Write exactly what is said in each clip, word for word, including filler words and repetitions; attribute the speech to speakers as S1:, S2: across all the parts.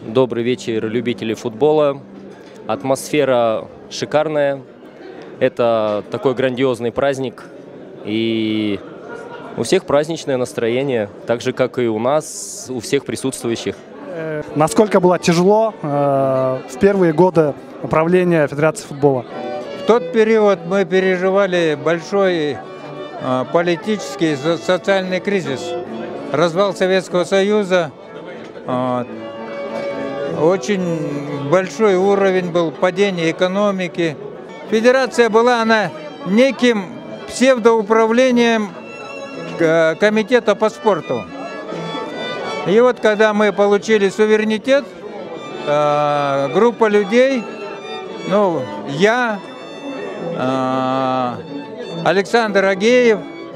S1: Добрый вечер, любители футбола. Атмосфера шикарная. Это такой грандиозный праздник. И у всех праздничное настроение, так же, как и у нас, у всех присутствующих.
S2: Насколько было тяжело э, в первые годы управления Федерации футбола?
S3: В тот период мы переживали большой э, политический, социальный кризис. Развал Советского Союза. Э, очень большой уровень был падения экономики. Федерация была она неким псевдоуправлением э, комитета по спорту. И вот когда мы получили суверенитет, э, группа людей, ну, я, э, Александр Агеев,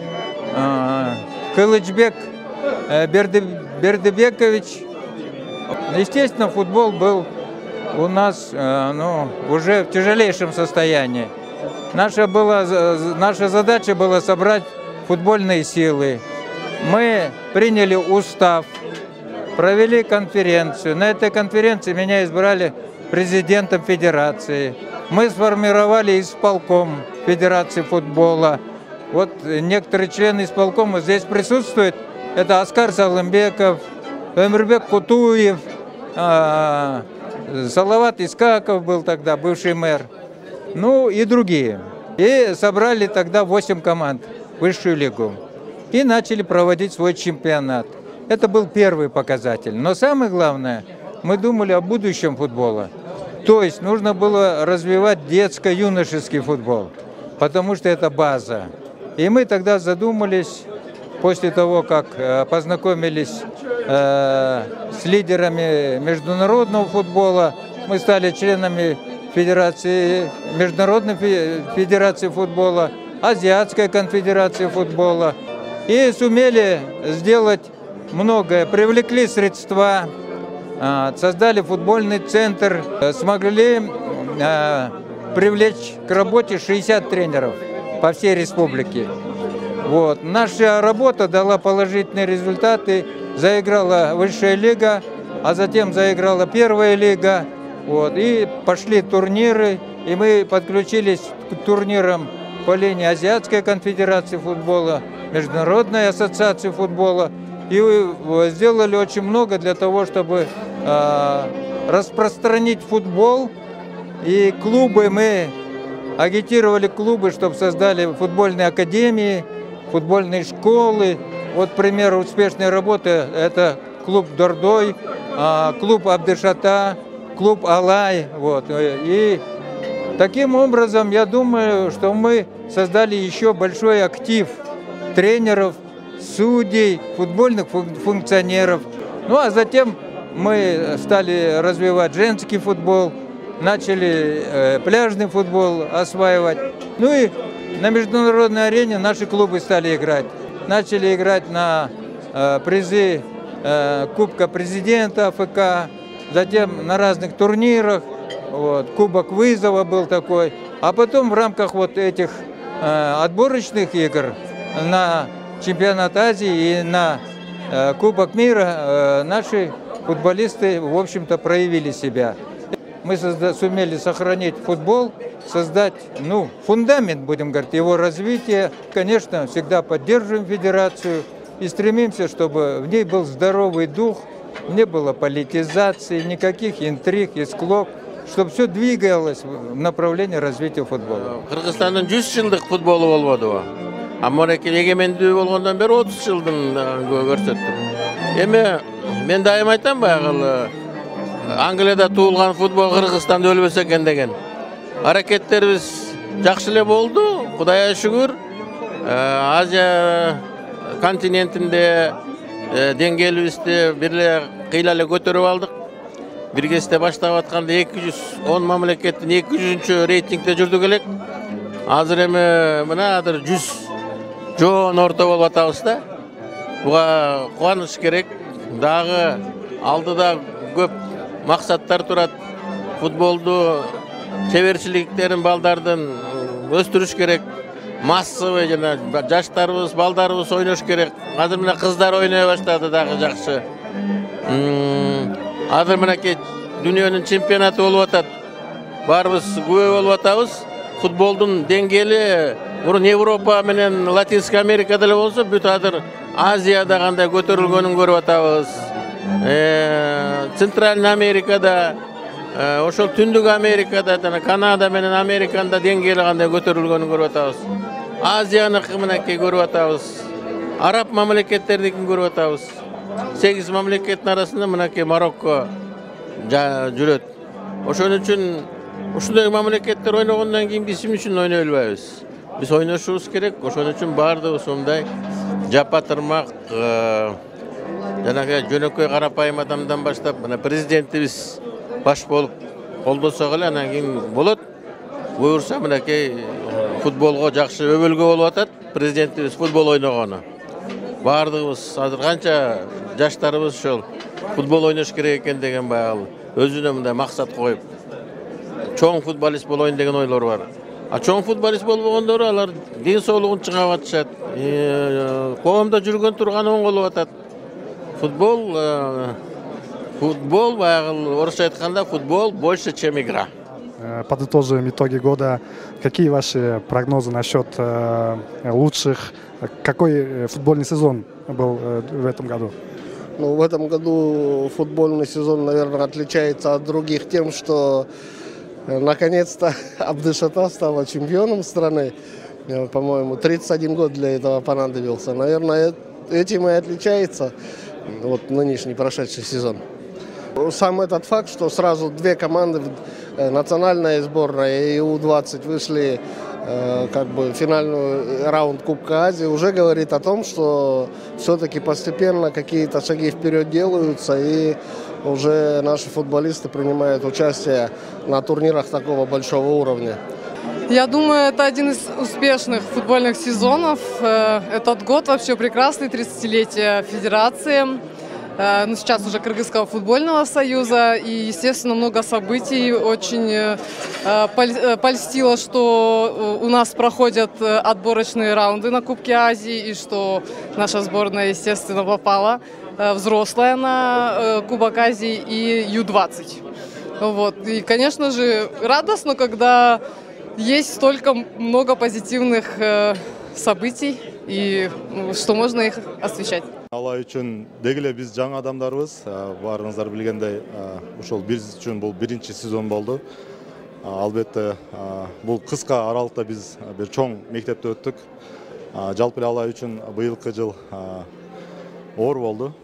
S3: э, Кылычбек э, Берде, Бердебекович, естественно, футбол был у нас э, ну, уже в тяжелейшем состоянии. Наша, была, наша задача была собрать футбольные силы. Мы приняли устав, провели конференцию. На этой конференции меня избрали президентом федерации. Мы сформировали исполком Федерации футбола. Вот некоторые члены исполкома здесь присутствуют. Это Аскар Салымбеков, Эмирбек Кутуев, а, Салават Искаков был тогда, бывший мэр, ну и другие. И собрали тогда восемь команд, высшую лигу. И начали проводить свой чемпионат. Это был первый показатель. Но самое главное, мы думали о будущем футбола. То есть нужно было развивать детско-юношеский футбол, потому что это база. И мы тогда задумались, после того, как э, познакомились э, с лидерами международного футбола, мы стали членами Федерации, Международной Федерации футбола, Азиатской конфедерации футбола. И сумели сделать многое. Привлекли средства, создали футбольный центр, смогли привлечь к работе шестьдесят тренеров по всей республике. Вот. Наша работа дала положительные результаты. Заиграла высшая лига, а затем заиграла первая лига. Вот. И пошли турниры, и мы подключились к турнирам по линии Азиатской конфедерации футбола, Международной ассоциации футбола. И сделали очень много для того, чтобы э, распространить футбол. И клубы, мы агитировали клубы, чтобы создали футбольные академии, футбольные школы. Вот пример успешной работы – это клуб Дордой, э, клуб Абдышата, клуб Алай. Вот. И таким образом, я думаю, что мы создали еще большой актив тренеров, судей, футбольных функционеров. Ну а затем мы стали развивать женский футбол, начали э, пляжный футбол осваивать. Ну и на международной арене наши клубы стали играть. Начали играть на э, призы э, Кубка президента АФК, затем на разных турнирах. Вот, Кубок вызова был такой. А потом в рамках вот этих э, отборочных игр на чемпионат Азии и на э, Кубок мира э, наши футболисты, в общем-то, проявили себя. Мы созда- сумели сохранить футбол, создать, ну, фундамент, будем говорить, его развития. Конечно, всегда поддерживаем федерацию и стремимся, чтобы в ней был здоровый дух, не было политизации, никаких интриг и склок, чтобы все двигалось в направлении развития футбола.
S4: Кыргызстандын жүз жылдык футболу болбодубу? Америка эгемендүү болгондон бери отуз жылдын көрсөттүк. Эми мен дайым айтам баягы Англияда туулган футбол Кыргызстанда өлбөсө экен деген. Аракеттерибиз жакшы эле болду, Кудайга шүгүр. Азия континентинде деңгээлибизди бир эле кыйла эле көтөрүп алдык. Бир кезде баштап атканда эки жүз он мамлекеттин эки жүзүнчү рейтингде жүрдүк элек. Азыр эми мына азыр жүз жоон орто болуп атабыз да. Буга кубаныч керек. Дагы алдыда көп максаттар турат. Футболду чеберчиликтерин балдардын өстүрүш керек. Массовый жана жаштарыбыз, балдарыбыз ойнош керек. Азыр мына кыздар ойной баштады дагы жакшы. Азыр мынакей дүниенің чемпионаты болуп атат. Барыбыз күбө болуп атабыз. Футболдун деңгээли мурун Европа менен Латинская Америкада эле болсо, бүт азыр Азияда кандай көтөрүлгөнүн көрүп атабыз. Центральный Америкада, ошол Түндүк Америкада, Канада менен Американда деңгээли кандай көтөрүлгөнүн көрүп атабыз. Азияныкы мынакей көрүп атабыз. Араб мамлекеттердикин көрүп атабыз. сегиз мамлекеттин арасында мынакей Марокко жүрөт. Ошон үчүн ушундай мамлекеттер ойногондон кийин биз эмне үчүн ойной албайбыз? Биз ойношубуз керек. Ошон үчүн баардыгыбыз мындай жапа-тырмак, жанагы жөнөкөй карапайым адамдан баштап, мына президентибиз баш болуп колдосок эле анан кийин болот. Буюрса мынакей футболго жакшы өбөлгө болуп атат. Президентибиз футбол ойногону. Баардыгыбыз азыр канча жаштарыбыз ошол футбол ойнош керек экен деген баягы өзүнө мындай максат коюп, чоң футболист болоюн деген ойлор бар. А чоң футболист болбогондору алар ден соолугун чыгап атышат. Коомдо жүргөн турган оңголуп атат. Футбол футбол баягы орусча айтканда футбол больше, чем игра.
S2: Подытожим итоги года. Какие ваши прогнозы насчет лучших? Какой футбольный сезон был в этом году?
S5: Ну, в этом году футбольный сезон, наверное, отличается от других тем, что наконец-то Абдышата стала чемпионом страны. По-моему, тридцать один год для этого понадобился. Наверное, этим и отличается вот нынешний прошедший сезон. Сам этот факт, что сразу две команды, национальная сборная и У двадцать, вышли как бы в финальный раунд Кубка Азии, уже говорит о том, что все-таки постепенно какие-то шаги вперед делаются, и уже наши футболисты принимают участие на турнирах такого большого уровня.
S6: Я думаю, это один из успешных футбольных сезонов. Этот год вообще прекрасный, тридцатилетие Федерации. Ну, сейчас уже Кыргызского футбольного союза, и, естественно, много событий. Очень э, польстило, что у нас проходят отборочные раунды на Кубке Азии, и что наша сборная, естественно, попала э, взрослая на э, Кубок Азии и Ю двадцать. Вот. И, конечно же, радостно, когда есть столько много позитивных э, событий, и что можно их освещать.
S7: Алла үчүн дегеле биз жаңы адамдарбыз. Баарыңыздар билгендей, ошол биз үчүн бул биринчи сезон болду. Албетте бул кыска аралыкта биз бир чоң мектепте өттүк. Жалпы эле Алла үчүн быйылкы жыл оор болду.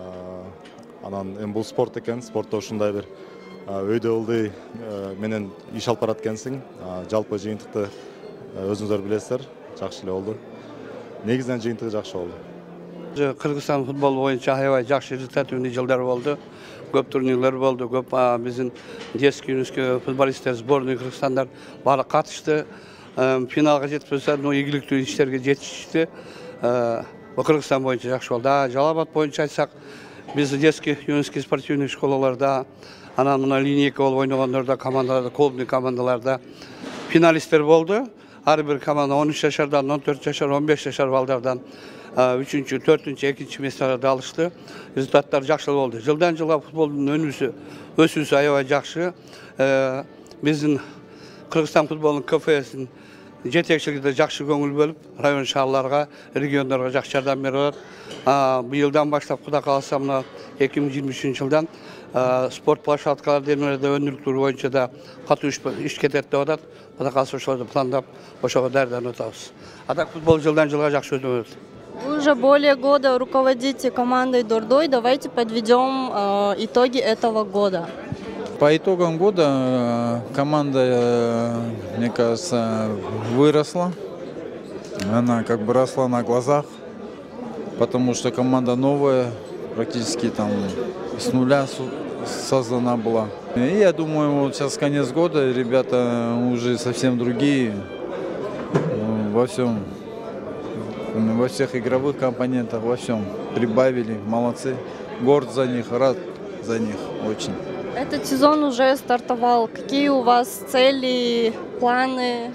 S7: Анан эми бул спорт экен, спортто ушундай бир өйдө ылдый менен иш алып барат экенсиң. Жалпы жыйынтыкты өзүңүздөр билесиздер, жакшы эле болду. Негизинен жыйынтыгы жакшы болду.
S8: Кыргызстан футбол боюнча аябай жакшы результаттуу жылдар болду. Көп турнирлер болду. Көп биздин детский юношеский футболисттер, сборный Кыргызстандар баары катышты. Финалга жетпесе, но ийгиликтүү иштерге жетишти. Кыргызстан боюнча жакшы болду. Жалал Абад боюнча айтсак, биз детский юношеский спортивный школаларда, анан мына линейка болуп ойногондордо, командаларда, клубный командаларда финалисттер болду. Ар бир команда он үч жашардан, он төрт жашар, он беш жашар балдардан үчүнчү, төртүнчү, экинчи месторду алышты. Результаттар жакшы болду. Жылдан жылга футболдун өнүсү, өсүүсү аябай жакшы. Биздин Кыргызстан футболунун КФСин жетекчилигинде жакшы көңүл бөлүп, район шаарларга, региондорго жакшы жардам берип атат. Быйылдан баштап, Кудай кааласа, мына эки миң жыйырма үчүнчү жылдан спорт площадкалары демелерде өнүктүрүү боюнча да катуу иш кетет деп атат. Кудай кааласа, ошолорду пландап, ошого даярданып атабыз. А так футбол жылдан жылга жакшы өтүп атат.
S9: Вы уже более года руководите командой Дордой. Давайте подведем э, итоги этого года.
S3: По итогам года команда, мне кажется, выросла. Она как бы росла на глазах, потому что команда новая, практически там с нуля создана была. И я думаю, вот сейчас конец года, ребята уже совсем другие во всем. Во всех игровых компонентах, во всем прибавили, молодцы. Горд за них, рад за них очень.
S9: Этот сезон уже стартовал. Какие у вас цели, планы?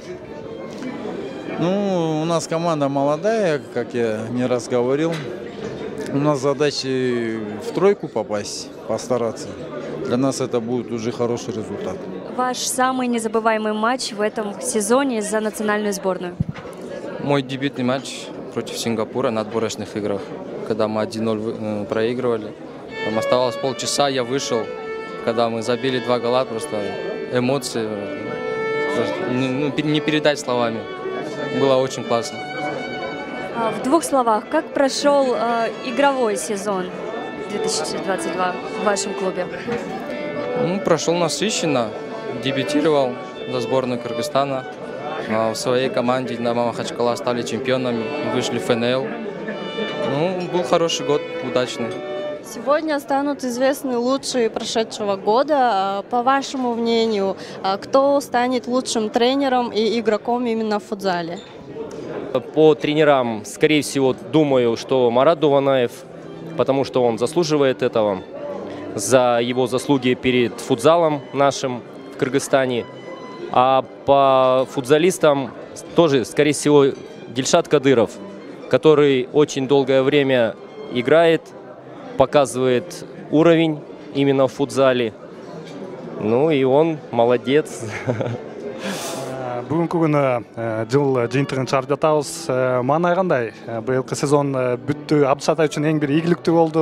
S3: Ну, у нас команда молодая, как я не раз говорил. У нас задача в тройку попасть, постараться.
S10: для нас это будет уже хороший результат.
S11: Ваш самый незабываемый матч в этом сезоне за национальную сборную?
S12: Мой дебютный матч против Сингапура на отборочных играх, когда мы один ноль проигрывали. Там оставалось полчаса, я вышел, когда мы забили два гола, просто эмоции, просто не передать словами. Было очень классно.
S11: В двух словах, как прошел э, игровой сезон две тысячи двадцать два в вашем клубе?
S12: Ну, прошел насыщенно, дебютировал за сборную Кыргызстана. В своей команде «Динамо Махачкала» стали чемпионами, вышли в эф эн эл. Ну, был хороший год, удачный.
S9: Сегодня станут известны лучшие прошедшего года. По вашему мнению, кто станет лучшим тренером и игроком именно в футзале?
S1: По тренерам, скорее всего, думаю, что Марат Дуванаев, потому что он заслуживает этого за его заслуги перед футзалом нашим в Кыргызстане. А по футзалистам тоже, скорее всего, Дильшат Кадыров, который очень долгое время играет, показывает уровень именно в футзале. Ну и он молодец.
S2: Бүгінгі күні жыл жиынтығын шығарып жатабыз. Маңай қандай? Биылғы сезон бүтті, Абдышат үшін ең бір игілікті болды.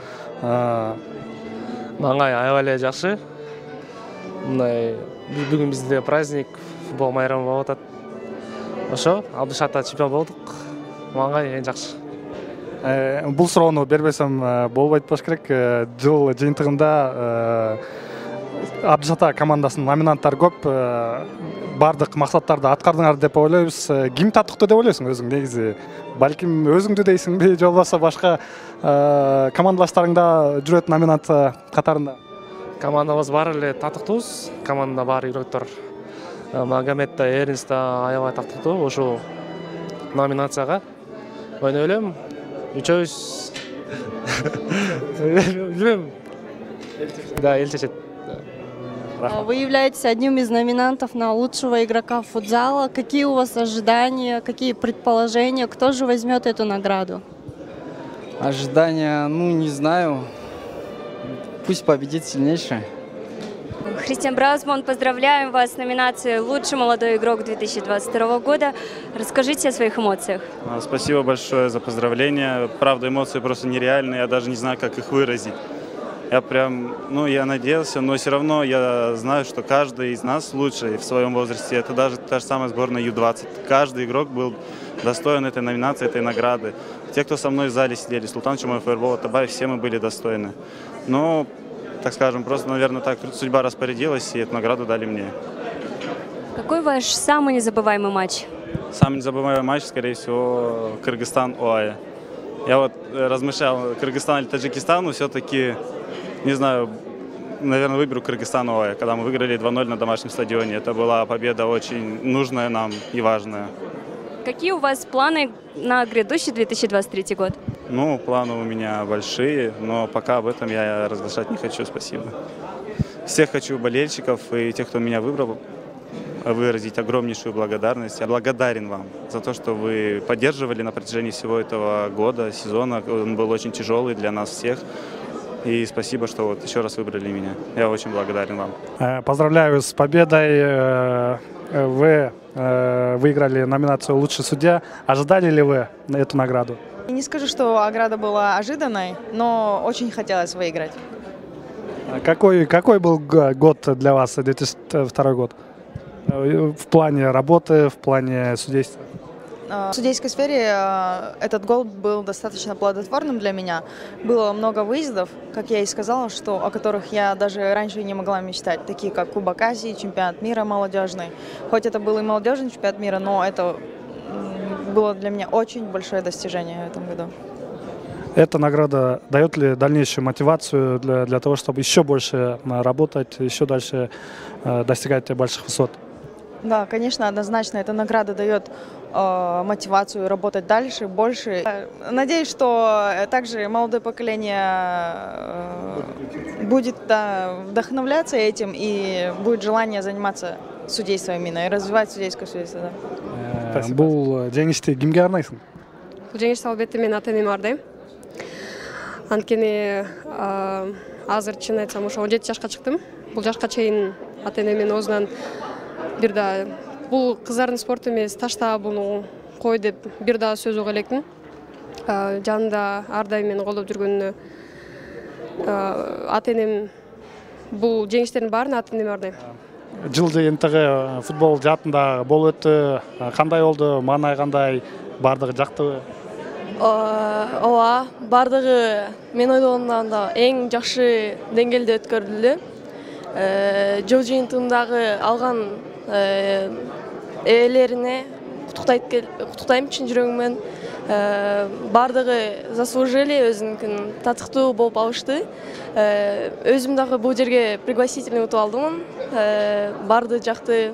S13: Маңай аябай жақсы. Мындай бүгін бізде праздник, футбол майрамы болып жатат. Ошо, Абдышатта чемпион болдық. Маңай ең жақсы.
S2: Бұл сұрауны бербесем болбайды болуш керек. Жыл жиынтығында Абдышата командасының номинанттары көп. Бардық мақсаттарды атқардыңар деп ойлайбыз. Ким татықты деп ойлайсың өзің негізі? Балким өзіңді дейсің бе, же болмаса башка командалаштарыңда жүретін номинация қатарында?
S13: Командабыз бар эле татыктуубуз. Командада бар игроктор Магомед да, Эрнст да аябай татыктуу. Ошол номинацияга ойной элем. Үчөөбүз билбейм. Да, элчешет.
S9: Вы являетесь одним из номинантов на лучшего игрока футзала. Какие у вас ожидания, какие предположения? Кто же возьмет эту награду?
S14: Ожидания, ну не знаю. Пусть победит сильнейший.
S11: Христиан Браусман, поздравляем вас с номинацией «Лучший молодой игрок две тысячи двадцать второго года». Расскажите о своих эмоциях.
S15: Спасибо большое за поздравления. Правда, эмоции просто нереальные, я даже не знаю, как их выразить. Я прям, ну, я надеялся, но все равно я знаю, что каждый из нас лучший в своем возрасте. Это даже та же самая сборная ю двадцать. Каждый игрок был достоин этой номинации, этой награды. Те, кто со мной в зале сидели, Султан Чумаев, Эрбол Атабаев, все мы были достойны. Но, так скажем, просто, наверное, так судьба распорядилась, и эту награду дали мне.
S11: Какой ваш самый незабываемый матч?
S15: Самый незабываемый матч, скорее всего, Кыргызстан-ОАЭ. Я вот размышлял, Кыргызстан или Таджикистан, но все-таки... Не знаю, наверное, выберу Кыргызстан-ОАЭ, когда мы выиграли два ноль на домашнем стадионе. Это была победа очень нужная нам и важная.
S11: Какие у вас планы на грядущий две тысячи двадцать третий год?
S15: Ну, планы у меня большие, но пока об этом я разглашать не хочу, спасибо. Всех хочу болельщиков и тех, кто меня выбрал, выразить огромнейшую благодарность. Я благодарен вам за то, что вы поддерживали на протяжении всего этого года, сезона. Он был очень тяжелый для нас всех. И спасибо, что вот еще раз выбрали меня. Я очень благодарен вам.
S2: Поздравляю с победой. Вы выиграли номинацию «Лучший судья». Ожидали ли вы эту награду?
S16: Не скажу, что награда была ожиданной, но очень хотелось выиграть.
S2: Какой, какой был год для вас, две тысячи второй год? В плане работы, в плане судейства?
S16: В судейской сфере этот год был достаточно плодотворным для меня. Было много выездов, как я и сказала, что, о которых я даже раньше не могла мечтать, такие как Кубок Азии, чемпионат мира молодежный. Хоть это был и молодежный чемпионат мира, но это было для меня очень большое достижение в этом году.
S2: Эта награда дает ли дальнейшую мотивацию для, для того, чтобы еще больше работать, еще дальше достигать больших высот?
S16: Да, конечно, однозначно эта награда дает э, мотивацию работать дальше, больше. Надеюсь, что также молодое поколение э, будет да, вдохновляться этим и будет желание заниматься судейством именно и развивать судейское судейство. Да.
S2: Бұл жеңісті кімге арнайсың?
S17: Бұл жеңісті албетте мен ата-енеме арнаймын. Анткени азыр чын айтсам ошо он жети жашка чыктым. Бул жашка чейин ата энемен оозунан бир да бул кыздардын спорту эмес, ташта буну кой деп бир да сөз уга электим. Жанында ар дайым мени колдоп жүргөнүнө ата энем бул жеңиштердин баарын ата энеме бардайм.
S2: Жыл жыйынтыгы футбол жаатында болуп өттү. Кандай болду? Маанай кандай? Бардыгы жактыбы?
S18: Ооба, бардыгы мен ойлогондон да эң жакшы деңгээлде өткөрүлдү. Жыл жыйынтыгындагы алган ээлерине куттуктайм чын жүрөгүмөн. Бардыгы заслужили, өзүнүкүн татыктуу болуп алышты. Өзүм дагы бул жерге пригласительный утуп алдым. Барды жакты.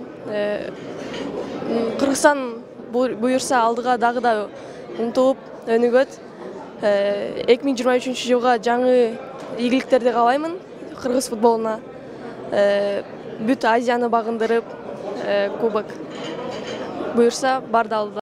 S18: Кыргызстан буюрса алдыга дагы да умтулуп өнүгөт. эки миң жыйырма үчүнчү жылга жаңы ийгиликтерди каалаймын кыргыз футболуна. Бүт Азияны багындырып, кубок буюрса барды алды.